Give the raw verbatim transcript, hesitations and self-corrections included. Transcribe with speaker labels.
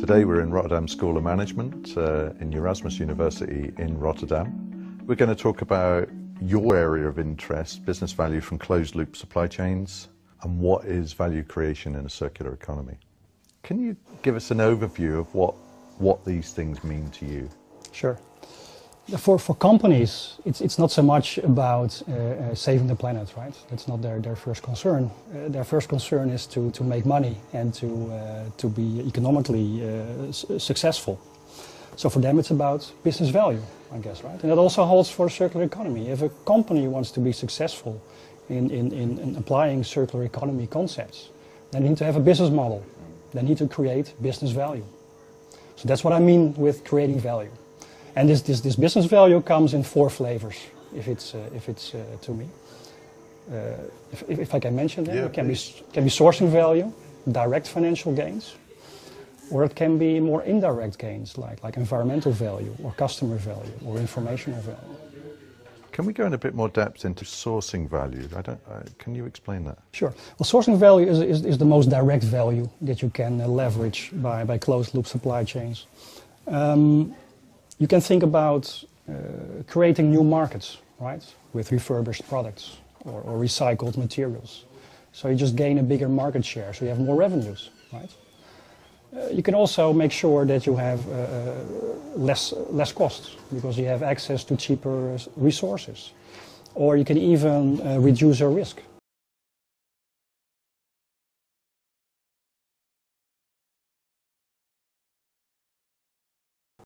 Speaker 1: Today we're in Rotterdam School of Management uh, in Erasmus University in Rotterdam. We're going to talk about your area of interest, business value from closed loop supply chains, and what is value creation in a circular economy. Can you give us an overview of what, what these things mean to you?
Speaker 2: Sure. For, for companies, it's, it's not so much about uh, uh, saving the planet, right? That's not their, their first concern. Uh, their first concern is to, to make money and to, uh, to be economically uh, successful. So for them it's about business value, I guess, right? And that also holds for the circular economy. If a company wants to be successful in, in, in, in applying circular economy concepts, they need to have a business model. They need to create business value. So that's what I mean with creating value. And this, this, this business value comes in four flavors, if it's, uh, if it's uh, to me. Uh, if, if I can mention them, yeah, it can be, can be sourcing value, direct financial gains, or it can be more indirect gains, like, like environmental value, or customer value, or informational value.
Speaker 1: Can we go in a bit more depth into sourcing value? I don't, uh, can you explain that?
Speaker 2: Sure. Well, sourcing value is, is, is the most direct value that you can uh, leverage by, by closed loop supply chains. Um, You can think about uh, creating new markets, right, with refurbished products or, or recycled materials. So you just gain a bigger market share, so you have more revenues, right? Uh, you can also make sure that you have uh, less, less costs because you have access to cheaper resources. Or you can even uh, reduce your risk